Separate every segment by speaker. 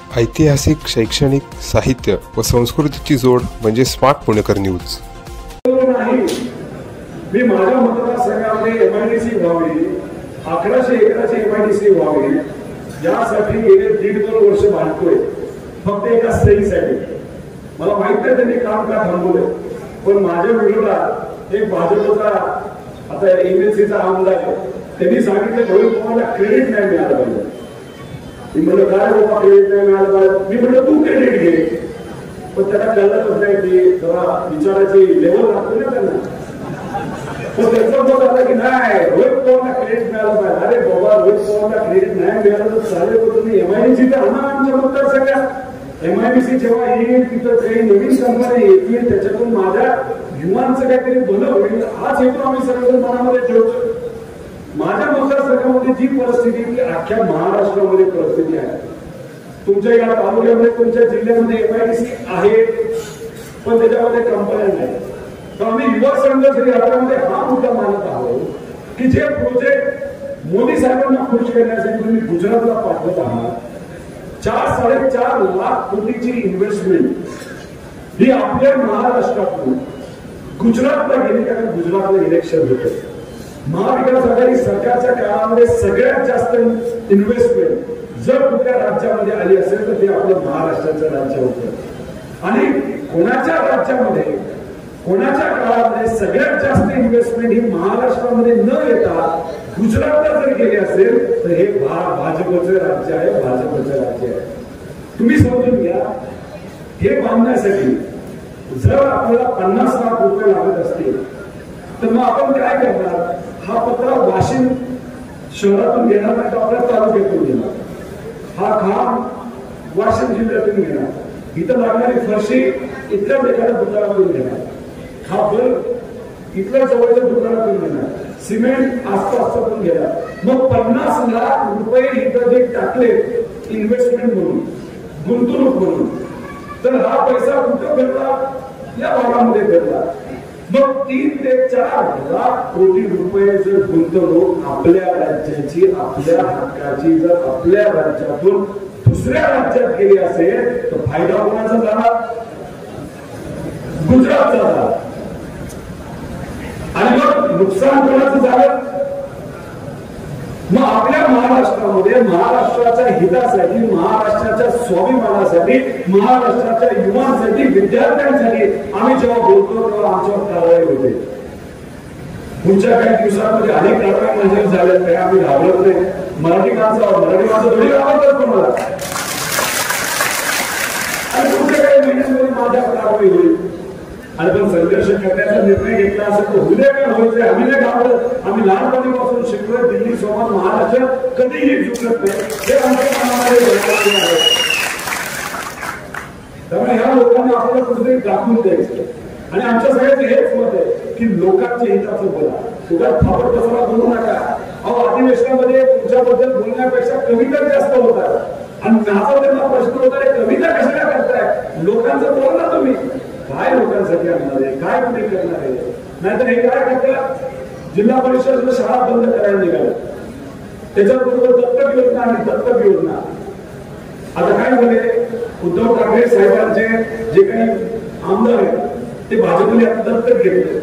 Speaker 1: ऐतिहासिक, शैक्षणिक, साहित्य व संस्कृतीची जोड म्हणजे स्मार्ट पुणेकर न्यूज.
Speaker 2: मी माझ्या मतदारसंघामध्ये एमआयडीसी व्हावी, 1100 एकराची एमआयडीसी व्हावी यासाठी गेले 1.5-2 वर्ष भांडतोय, फक्त एका सहीसाठी. मला माहित नाही त्यांनी काम का थांबवलं, पण माझ्या विरोधात एक भाजपचा आता एमएलसीचा आमदार त्यांनी सांगितलं रोहित पवारला क्रेडिट नाही मिळालं पाहिजे. मी म्हणलं काय बाबा क्रेडिट नाही मिळालं पाहिजे. मी म्हणलं तू क्रेडिट घे, पण त्याला कळलंच नाही की जरा विचाराची लेवल लागतो ना त्यांना. पण त्यांचा मत आता की नाही रोहित पवारला क्रेडिट मिळालं पाहिजे. अरे बाबा रोहित पवारला क्रेडिट नाही मिळालं तर चालेल, पण तुम्ही एमआयडीसी तर आणा आमच्या मतदारसंघात. एमआयडीसी जेव्हा येईल तिथं काही नवीन कंपन्या येतील, त्याच्यातून माझ्या युवांचं काहीतरी भलं होईल हाच हेतू आम्ही सगळेजण मनामध्ये ठेवतो. माझ्या मतदारसंघामध्ये जी परिस्थिती ती अख्ख्या महाराष्ट्रामध्ये परिस्थिती आहे. तुमच्या या तालुक्यामध्ये तुमच्या जिल्ह्यामध्ये एमआयडीसी आहे, पण त्याच्यामध्ये कंपन्या नाही. तर आम्ही युवा संघर्ष यात्रामध्ये हा मुद्दा मानत आहोत की जे प्रोजेक्ट मोदी साहेबांना खुश करण्यासाठी तुम्ही गुजरातला पाठवत आहात, 4-4.5 लाख कोटीची इन्व्हेस्टमेंट ही आपल्या महाराष्ट्रातून गुजरातला गेली, कारण गुजरातला इलेक्शन होतं. महाविकास आघाडी सरकारच्या काळामध्ये सगळ्यात जास्त इन्व्हेस्टमेंट जर कुठल्या राज्यामध्ये आली असेल तर ते आपलं महाराष्ट्राचं राज्य होतं. आणि कोणाच्या राज्यामध्ये कोणाच्या काळामध्ये सगळ्यात जास्त इन्व्हेस्टमेंट ही महाराष्ट्रामध्ये न येता गुजरातला जर गेली असेल तर हे भाजपचं राज्य आहे, भाजपचं राज्य आहे. तुम्ही समजून घ्या, हे बांधण्यासाठी जर आपल्याला 50 लाख रुपये लागत असतील तर मग आपण काय करणार? हा पत्रा वाशिम शहरातून घेणार नाही तर आपल्या तालुक्यातून घेणार. हा खांब वाशिम जिल्ह्यातून घेणार. इथं लागणारी फरशी इथल्या एखाद्या दुकानातून घेणार. हा बल्ब इथल्या जवळच्या दुकानातून घेणार. सिमेंट आसपासपासून घेणार. मग 50 लाख रुपये इथं जे टाकले इन्व्हेस्टमेंट म्हणून, गुंतवणूक म्हणून, तर हा पैसा कुठं फिरला? या भागामध्ये फिरला. मग 3 ते 4 लाख कोटी रुपये जर गुंतवणूक आपल्या राज्याची, आपल्या हक्काची जर आपल्या राज्यातून दुसऱ्या राज्यात गेली असेल तर फायदा कोणाचा झाला? गुजरातचा झाला. आणि मग नुकसान कोणाचं झालं? मग आपल्या महाराष्ट्रामध्ये महाराष्ट्राच्या हितासाठी, महाराष्ट्राच्या स्वाभिमानासाठी, महाराष्ट्राच्या युवांसाठी, विद्यार्थ्यांसाठी आम्ही जेव्हा बोलतो तेव्हा आमच्यावर कारवाई होते. पुढच्या काही दिवसांमध्ये अनेक कारवाई मंजूर झाल्या, काही आम्ही घाबरत नाही. मराठी माणसं थोडी घाबरतात कोणाला. आणि पुढच्या काही महिन्यांमध्ये माझ्या कारवाई होईल. आणि पण संघर्ष करण्याचा निर्णय घेतला असेल तर उद्या काय व्हायचं आम्ही नाही घाबरत. आम्ही लहानपणीपासून शिकलोय, दिल्ली सोबत महाराष्ट्र कधीही झुकत नाही, हे आमच्या मनामध्ये आहे. त्यामुळे ह्या लोकांना आपल्याला कुठेतरी दाखवून द्यायचं. आणि आमच्या सगळ्यांचं हेच मत आहे की लोकांच्या हिताचं बोला, उगाच फापट कचरा बोलू नका. अहो, अधिवेशनामध्ये तुमच्याबद्दल बोलण्यापेक्षा कविता जास्त होतात. आणि माझा त्यांना प्रश्न होता, कविता कशाला करताय? लोकांचं बोला ना तुम्ही. काय लोकांसाठी आणणार आहे, काय कुठे करणार आहे? नाहीतर हे काय करतात, जिल्हा परिषद शाळा बंद करायला निघाल्या. त्याच्याबरोबर दत्तक योजना आणि दत्तक योजना. आता काय झाले, उद्धव ठाकरे साहेबांचे जे काही आमदार आहेत ते भाजपने आता दत्तक घेतले.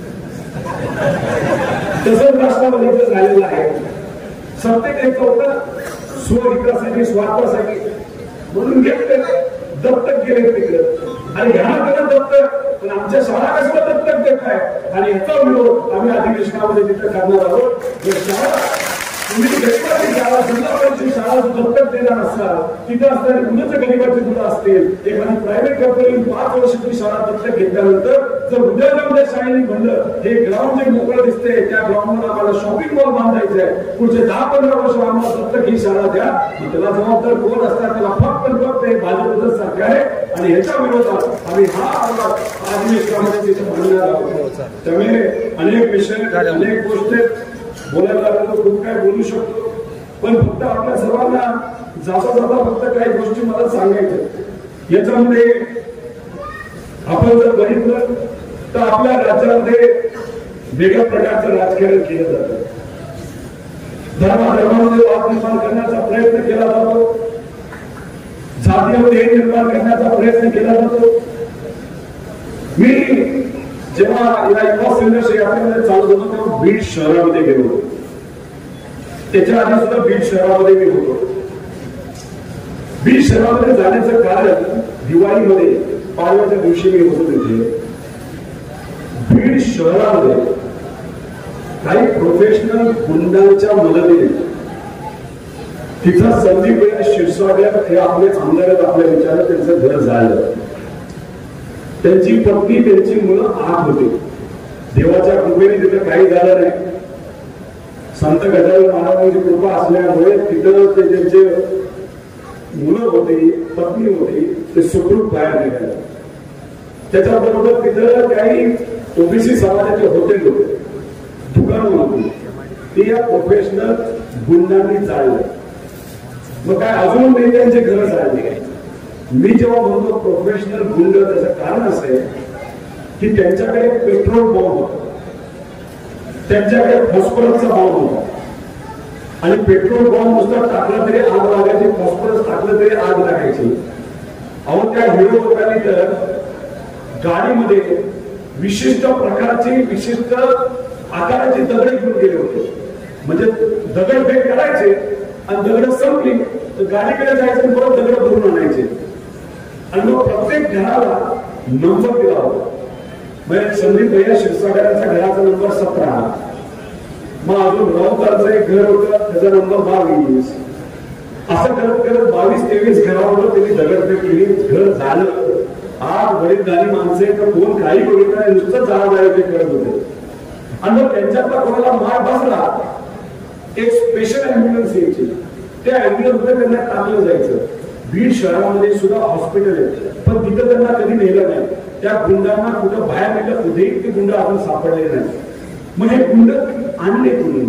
Speaker 2: तसंच राष्ट्रवादीचं झालेलं आहे. सत्तेत एक होतं स्वहितासाठी, स्वार्थासाठी म्हणून घेतले, दत्तक गेले तिकडे. आणि ह्या त्याला दत्तक, पण आमच्या शाळा कशाला दत्तक देत आहे? आणि याचा विरोध आम्ही अधिवेशनामध्ये तिथे करणार आहोत. शाळा तुम्ही घेतला ती शाळा, जिल्हा परिषद शाळा दत्तक देणार असाल, तिथे असणारी मुलं गरीबाची मुलं असतील, एखादी प्रायव्हेट कंपनी 5 वर्ष तुम्ही शाळा दत्तक घेतल्यानंतर जर उद्या जाऊन शाळेने म्हणलं हे ग्राउंड जे मोकळं दिसते त्या ग्राउंडवर आम्हाला शॉपिंग मॉल बांधायचं आहे, पुढचे 10-15 वर्ष आम्हाला दत्तक ही शाळा द्या, त्याला जबाबदार कोण असतात? त्याला फक्त हे भाजपचं सरकार आहे. आणि ह्याच्या विरोधात आम्ही हा अधिवेशनामध्ये तिथे म्हणणार आहोत. त्यामुळे अनेक विषय, अनेक गोष्टी बोलायला लागलो तर खूप काय बोलू शकतो, पण फक्त आपल्या सर्वांना जाता जाता फक्त काही गोष्टी मला सांगायच्या. याच्यामध्ये आपण जर बघितलं तर आपल्या राज्यामध्ये वेगळ्या प्रकारचं राजकारण केलं जातं. धर्मामध्ये वाद निर्माण करण्याचा प्रयत्न केला जातो. जातीमध्ये निर्माण करण्याचा प्रयत्न केला जातो. मी जेव्हा या युवा संघर्ष यात्रेमध्ये चालू होतो तेव्हा बीड शहरामध्ये गेलो होतो. त्याच्या आधी सुद्धा बीड शहरामध्ये मी होतो. बीड शहरामध्ये जाण्याचं कारण दिवाळीमध्ये पाडव्याच्या दिवशी मी होतो तिथे. बीड शहरामध्ये काही प्रोफेशनल गुंडांच्या मदतीने तिथं संदीप क्षीरसागर हे आपले आमदार आपल्या विचारात त्यांचं घर झालं. त्यांची पत्नी त्यांची मुलं आत होती. देवाच्या कृपेने तिथं काही झालं नाही. संत गजानन महाराजांची कृपा असल्यामुळे तिथं ते त्यांचे मुलं होती पत्नी होती ते सुखरूप बाहेर निघाले. त्याच्याबरोबर तिथं काही ओबीसी समाजाचे हॉटेल होते दुकानं होती ती या प्रोफेशनल गुंडांनी चालले. मग काय अजून नाही त्यांचे घर चालले. मी जेव्हा म्हणतो प्रोफेशनल गुंड त्याचं कारण असं आहे की त्यांच्याकडे पेट्रोल बॉम्ब होता. त्यांच्याकडे फॉस्फरसचा बॉम्ब होता आणि पेट्रोल बॉम्ब नुसता टाकला तरी आग लागायची. फॉस्फरस टाकलं तरी आग लागायची. अहो त्या हिरो लोकांनी तर गाडीमध्ये विशिष्ट प्रकारची विशिष्ट आकाराची दगड घेऊन गेले होते. म्हणजे दगडफेक करायचे आणि दगड संपली तर गाडीकडे जायचं परत दगड भरून आणायचे. आणि मग प्रत्येक घराला नंबर दिला होता. म्हणजे संदीप भैया क्षीरसागरांच्या घराचा नंबर 17. मग अजून राऊतांचं एक घर होतं त्याचा नंबर 22. असं करत करत 22-23 घरावर त्यांनी दगडफेक केली. घर झालं. आज वडीलधारी माणसे तर कोण काही करू नये नुसतं जाळाजाळी करत होते. आणि मग त्यांच्यातला कोणाला मार बसला एक स्पेशल अँब्युलन्स यायची. त्या अँब्युलन्स मध्ये त्यांना टाकलं जायचं. बीड शहरामध्ये सुद्धा हॉस्पिटल आहे पण तिथं त्यांना कधी नेलं नाही. त्या गुंडांना कुठं बाहेर नेलं कुठेही ते गुंड आपण सापडले नाही. मग हे गुंड आणले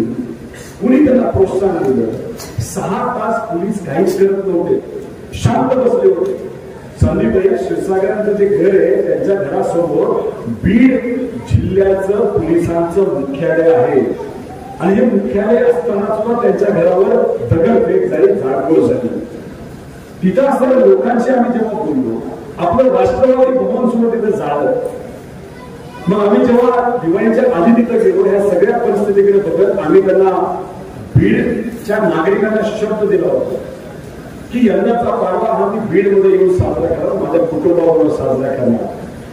Speaker 2: कुणी त्यांना प्रोत्साहन दिलं. 6 तास पोलीस काहीच करत नव्हते. शांत बसले होते. संदीप भैया क्षीरसागरांचं जे घर आहे त्यांच्या घरासमोर बीड जिल्ह्याचं पोलिसांचं मुख्यालय आहे. आणि हे मुख्यालय असताना सुद्धा त्यांच्या घरावर दगडफेक झाली जाळपोळ झाली. तिथं असणाऱ्या लोकांशी आम्ही जेव्हा बोललो आपलं राष्ट्रवादी भवन सुद्धा तिथं झालं. मग आम्ही जेव्हा दिवाळीच्या आधी तिथं गेलो ह्या सगळ्या परिस्थितीकडे बघत आम्ही त्यांना बीडच्या नागरिकांना शब्द दिला होता की यंदाचा पाडवा हा मी बीडमध्ये येऊन साजरा करा माझ्या कुटुंबाबरोबर साजरा करणार.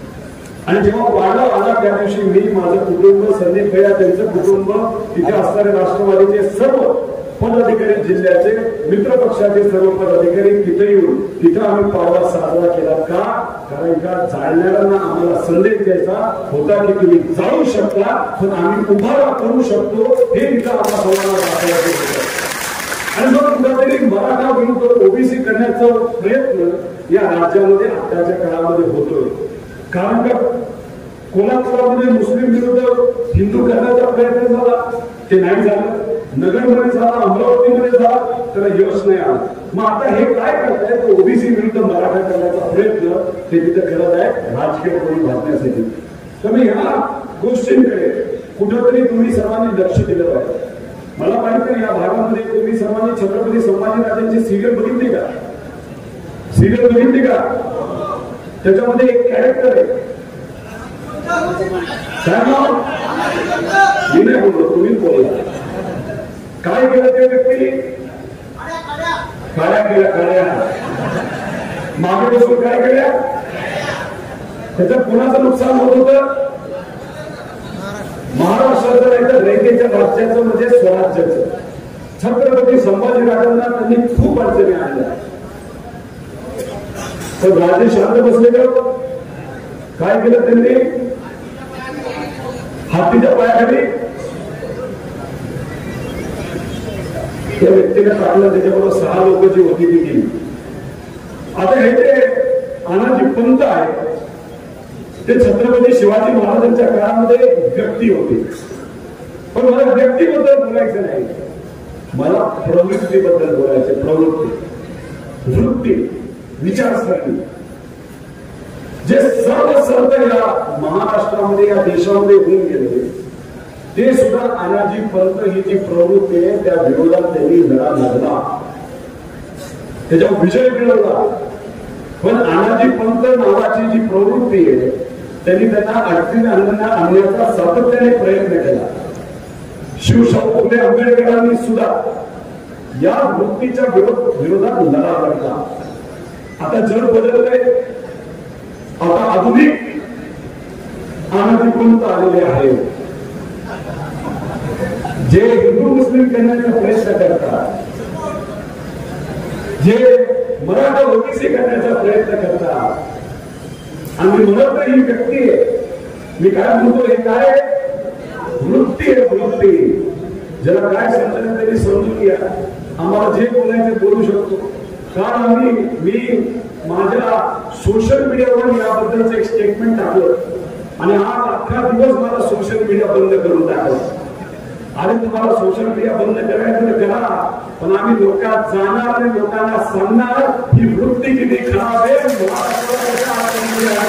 Speaker 2: आणि जेव्हा पाडवा आला त्या दिवशी मी माझं कुटुंब संदीप भैया त्यांचं कुटुंब तिथे असणारे राष्ट्रवादीचे सर्व पदाधिकारी जिल्ह्याचे मित्र पक्षाचे सर्व पदाधिकारी तिथे येऊन तिथं आम्ही पाडवा साजरा केला. का? कारण का जाळणाऱ्यांना आम्हाला संदेश द्यायचा होता की तुम्ही जाळू शकता पण आम्ही उभारा करू शकतो हे तिथं आपला सर्वांना दाखवायचं होतं. आणि मग कुठेतरी मराठा विरुद्ध ओबीसी करण्याचा प्रयत्न या राज्यामध्ये आताच्या काळामध्ये होतोय. कारण का कोल्हापुरामध्ये मुस्लिम विरुद्ध हिंदू करण्याचा प्रयत्न झाला ते नाही झालं. नगरमध्ये झाला अमरावतीमध्ये झाला त्याला यश नाही आलं. मग आता हे काय करतायत ओबीसी विरुद्ध मराठा करण्याचा प्रयत्न ते तिथे करत आहे राजकीय करून घालण्यासाठी. तर मी ह्या गोष्टींकडे कुठंतरी तुम्ही सर्वांनी लक्ष दिलं पाहिजे. मला माहिती नाही या भागामध्ये तुम्ही सर्वांनी छत्रपती संभाजीराजांची सिरियल बघितली का? सिरियल बघितली का? त्याच्यामध्ये एक कॅरेक्टर आहे काय नाव मी नाही बोललो तुम्हीच बोलला. काय केलं त्या व्यक्ती? काळ्या केल्या काळ्या मागे बसून काय केल्या? त्याच्यात कोणाचं नुकसान होत होतं? महाराष्ट्राचं नाही तर रयतेच्या राज्याचं म्हणजे स्वराज्याचं. छत्रपती संभाजीराजांना त्यांनी खूप अडचणी आणल्या तर राजे शांत बसले का? काय केलं त्यांनी? हातीच्या पायाखाली त्या व्यक्तीने टाकलं. त्याच्याबरोबर 6 लोक जी होती ती गेली. आता हे जे अनाजी पंत आहे ते छत्रपती शिवाजी महाराजांच्या काळामध्ये व्यक्ती होते. पण मला व्यक्तीबद्दल बोलायचं नाही मला प्रवृत्तीबद्दल बोलायचे. प्रवृत्ती वृत्ती विचारसरणी जे सर्व संत या महाराष्ट्रामध्ये या देशामध्ये होऊन गेले ते सुद्धा अनाजी पंत ही जी प्रवृत्ती आहे त्या विरोधात त्यांनी लढा लढला. त्याच्यावर विजय मिळवला. पण अनाजी पंत नावाची जी प्रवृत्ती आहे त्यांनी त्यांना अडचणी आणण्याचा सातत्याने प्रयत्न केला. शिवशाहू फुले आंबेडकरांनी सुद्धा या वृत्तीच्या विरोधात लढा लढला. आता जग बदललंय. आता आधुनिक अनाजी पंत आलेले आहे जे हिंदू मुस्लिम करण्याचा प्रयत्न करतात, जे मराठा ओबीसी करण्याचा प्रयत्न करतात. आणि म्हणत ही व्यक्ती आहे. मी काय म्हणतो, हे काय वृत्ती आहे, वृत्ती. ज्याला काय समजलं त्यांनी समजून घ्या. आम्हाला जे बोलायचे बोलू शकतो. कारण मी माझ्या सोशल मीडियावर याबद्दलचं एक स्टेटमेंट टाकलं आणि आज अख्खा दिवस मला सोशल मीडिया बंद करून टाकलं. आणि तुम्हाला सोशल मीडिया बंद करायचं तर करा, पण आम्ही लोकांत जाणार आणि लोकांना सांगणार ही वृत्ती किती खराब आहे.